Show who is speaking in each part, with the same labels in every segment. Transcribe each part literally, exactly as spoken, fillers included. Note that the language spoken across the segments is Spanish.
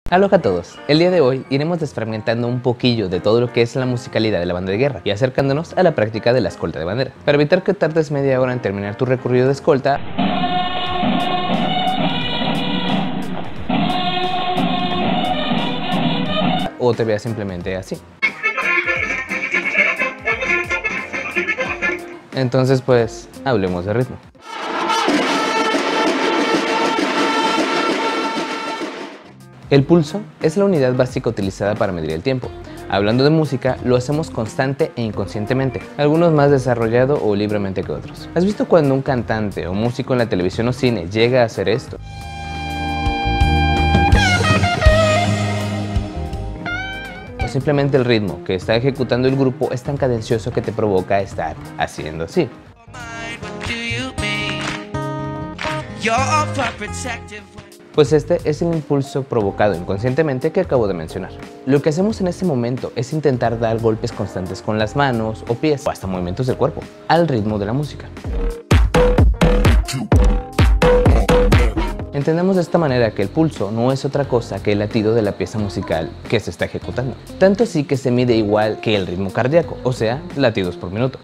Speaker 1: Aloha a todos, el día de hoy iremos desfragmentando un poquillo de todo lo que es la musicalidad de la banda de guerra y acercándonos a la práctica de la escolta de bandera. Para evitar que tardes media hora en terminar tu recorrido de escolta, o te veas simplemente así. Entonces pues, hablemos de ritmo. El pulso es la unidad básica utilizada para medir el tiempo. Hablando de música, lo hacemos constante e inconscientemente, algunos más desarrollado o libremente que otros. ¿Has visto cuando un cantante o músico en la televisión o cine llega a hacer esto? O simplemente el ritmo que está ejecutando el grupo es tan cadencioso que te provoca estar haciendo así. Pues este es el impulso provocado inconscientemente que acabo de mencionar. Lo que hacemos en este momento es intentar dar golpes constantes con las manos o pies, o hasta movimientos del cuerpo, al ritmo de la música. Entendemos de esta manera que el pulso no es otra cosa que el latido de la pieza musical que se está ejecutando. Tanto así que se mide igual que el ritmo cardíaco, o sea, latidos por minuto.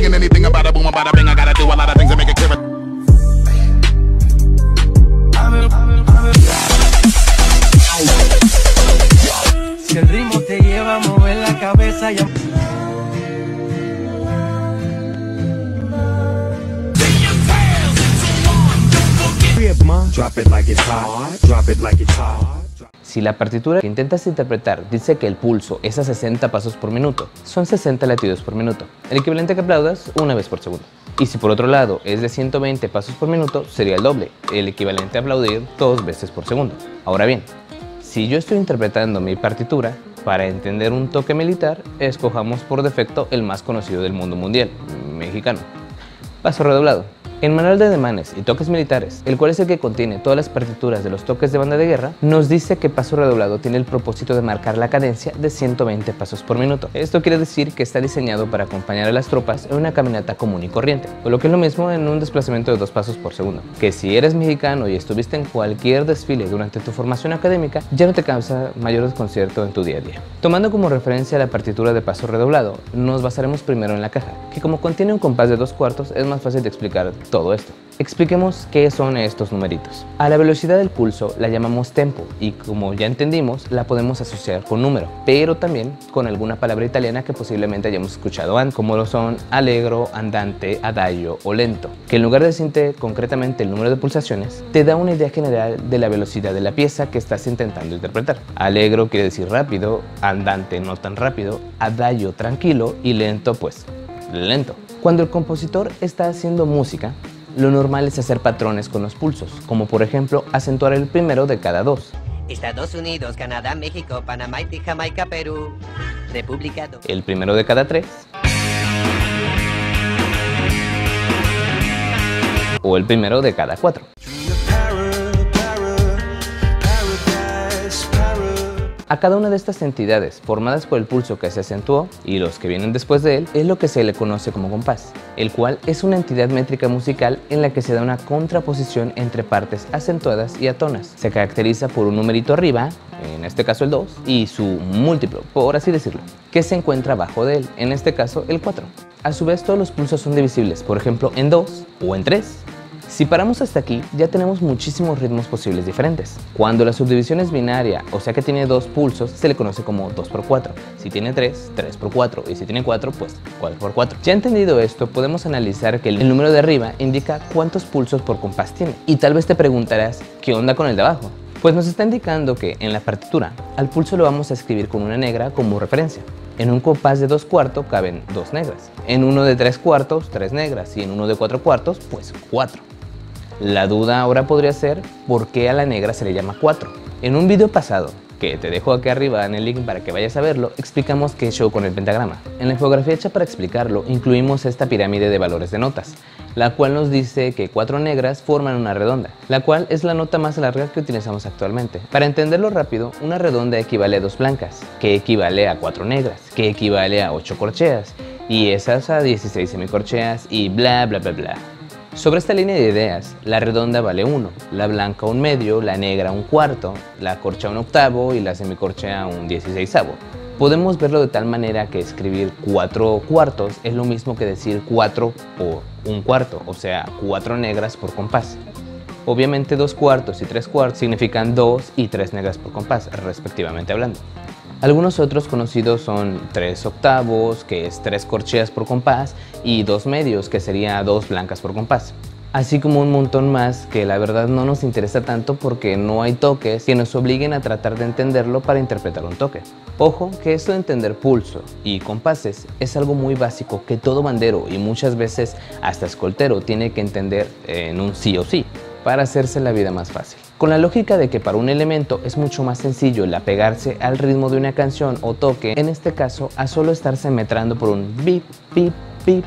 Speaker 2: Si el ritmo te lleva a mover la cabeza ya...
Speaker 1: Si la partitura que intentas interpretar dice que el pulso es a sesenta pasos por minuto, son sesenta latidos por minuto, el equivalente a que aplaudas una vez por segundo. Y si por otro lado es de ciento veinte pasos por minuto, sería el doble, el equivalente a aplaudir dos veces por segundo. Ahora bien, si yo estoy interpretando mi partitura, para entender un toque militar, escojamos por defecto el más conocido del mundo mundial, mexicano. Paso redoblado. En Manual de Ademanes y Toques Militares, el cual es el que contiene todas las partituras de los toques de banda de guerra, nos dice que paso redoblado tiene el propósito de marcar la cadencia de ciento veinte pasos por minuto. Esto quiere decir que está diseñado para acompañar a las tropas en una caminata común y corriente, o lo que es lo mismo en un desplazamiento de dos pasos por segundo. Que si eres mexicano y estuviste en cualquier desfile durante tu formación académica, ya no te causa mayor desconcierto en tu día a día. Tomando como referencia la partitura de paso redoblado, nos basaremos primero en la caja, que como contiene un compás de dos cuartos, es más fácil de explicar todo esto. Expliquemos qué son estos numeritos. A la velocidad del pulso la llamamos tempo y como ya entendimos la podemos asociar con número, pero también con alguna palabra italiana que posiblemente hayamos escuchado antes, como lo son allegro, andante, adagio o lento, que en lugar de decirte concretamente el número de pulsaciones, te da una idea general de la velocidad de la pieza que estás intentando interpretar. Allegro quiere decir rápido, andante no tan rápido, adagio tranquilo y lento pues lento. Cuando el compositor está haciendo música, lo normal es hacer patrones con los pulsos, como por ejemplo acentuar el primero de cada dos.
Speaker 3: Estados Unidos, Canadá, México, Panamá, Haití, Jamaica, Perú, República Do...
Speaker 1: El primero de cada tres. O el primero de cada cuatro. A cada una de estas entidades, formadas por el pulso que se acentuó y los que vienen después de él, es lo que se le conoce como compás, el cual es una entidad métrica musical en la que se da una contraposición entre partes acentuadas y atonas. Se caracteriza por un numerito arriba, en este caso el dos, y su múltiplo, por así decirlo, que se encuentra abajo de él, en este caso el cuatro. A su vez todos los pulsos son divisibles, por ejemplo en dos o en tres. Si paramos hasta aquí, ya tenemos muchísimos ritmos posibles diferentes. Cuando la subdivisión es binaria, o sea que tiene dos pulsos, se le conoce como dos por cuatro. Si tiene tres, tres por cuatro, y si tiene cuatro, pues cuatro por cuatro. Ya entendido esto, podemos analizar que el número de arriba indica cuántos pulsos por compás tiene. Y tal vez te preguntarás, ¿qué onda con el de abajo? Pues nos está indicando que en la partitura, al pulso lo vamos a escribir con una negra como referencia. En un compás de dos cuartos caben dos negras. En uno de tres cuartos, tres negras. Y en uno de cuatro cuartos, pues cuatro. La duda ahora podría ser ¿por qué a la negra se le llama cuatro? En un video pasado, que te dejo aquí arriba en el link para que vayas a verlo, explicamos qué show con el pentagrama. En la infografía hecha para explicarlo, incluimos esta pirámide de valores de notas, la cual nos dice que cuatro negras forman una redonda, la cual es la nota más larga que utilizamos actualmente. Para entenderlo rápido, una redonda equivale a dos blancas, que equivale a cuatro negras, que equivale a ocho corcheas, y esas a dieciséis semicorcheas y bla bla bla bla. Sobre esta línea de ideas, la redonda vale uno, la blanca un medio, la negra un cuarto, la corcha un octavo y la semicorcha un dieciseisavo. Podemos verlo de tal manera que escribir cuatro cuartos es lo mismo que decir cuatro por un cuarto, o sea, cuatro negras por compás. Obviamente dos cuartos y tres cuartos significan dos y tres negras por compás, respectivamente hablando. Algunos otros conocidos son tres octavos, que es tres corcheas por compás, y dos medios, que sería dos blancas por compás. Así como un montón más que la verdad no nos interesa tanto porque no hay toques que nos obliguen a tratar de entenderlo para interpretar un toque. Ojo que esto de entender pulso y compases es algo muy básico que todo bandero y muchas veces hasta escoltero tiene que entender en un sí o sí para hacerse la vida más fácil. Con la lógica de que para un elemento es mucho más sencillo el apegarse al ritmo de una canción o toque, en este caso a solo estarse metrando por un bip, bip, bip.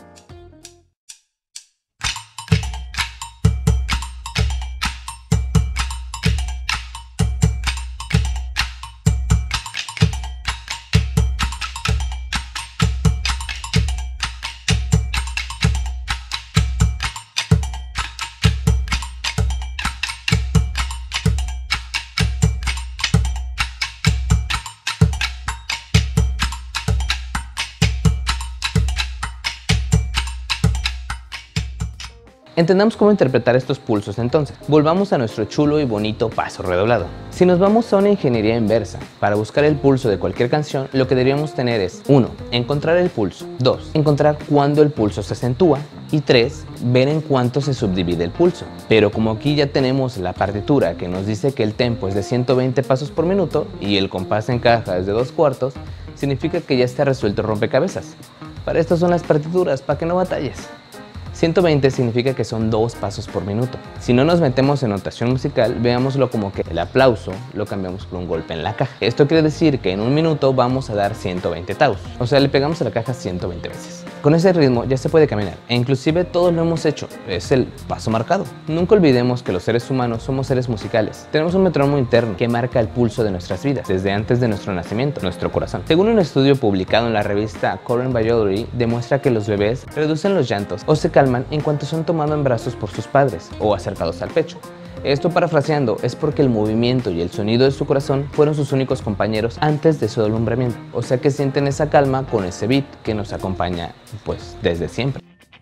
Speaker 1: Entendamos cómo interpretar estos pulsos entonces. Volvamos a nuestro chulo y bonito paso redoblado. Si nos vamos a una ingeniería inversa, para buscar el pulso de cualquier canción, lo que deberíamos tener es uno. Encontrar el pulso. dos. Encontrar cuándo el pulso se acentúa. Y tres. Ver en cuánto se subdivide el pulso. Pero como aquí ya tenemos la partitura que nos dice que el tempo es de ciento veinte pasos por minuto y el compás en caja es de dos cuartos, significa que ya está resuelto el rompecabezas. Para esto son las partituras, para que no batalles. ciento veinte significa que son dos pasos por minuto. Si no nos metemos en notación musical, veámoslo como que el aplauso lo cambiamos por un golpe en la caja. Esto quiere decir que en un minuto vamos a dar ciento veinte taus, o sea, le pegamos a la caja ciento veinte veces. Con ese ritmo ya se puede caminar, e inclusive todos lo hemos hecho, es el paso marcado. Nunca olvidemos que los seres humanos somos seres musicales. Tenemos un metrónomo interno que marca el pulso de nuestras vidas, desde antes de nuestro nacimiento, nuestro corazón. Según un estudio publicado en la revista Current Biology, demuestra que los bebés reducen los llantos o se calman en cuanto son tomados en brazos por sus padres o acercados al pecho. Esto, parafraseando, es porque el movimiento y el sonido de su corazón fueron sus únicos compañeros antes de su alumbramiento, o sea que sienten esa calma con ese beat que nos acompaña pues desde siempre.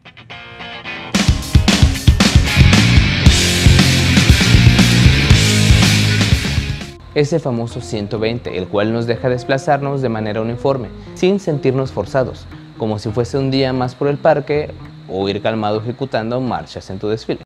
Speaker 1: Ese famoso ciento veinte, el cual nos deja desplazarnos de manera uniforme, sin sentirnos forzados, como si fuese un día más por el parque o ir calmado ejecutando marchas en tu desfile.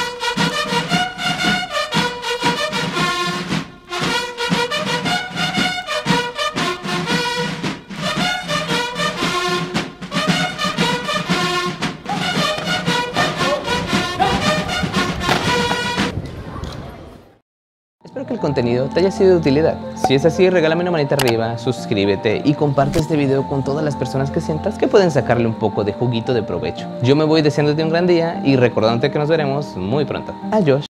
Speaker 1: Espero que el contenido te haya sido de utilidad. Si es así, regálame una manita arriba, suscríbete y comparte este video con todas las personas que sientas que pueden sacarle un poco de juguito de provecho. Yo me voy deseándote un gran día y recordándote que nos veremos muy pronto. Adiós.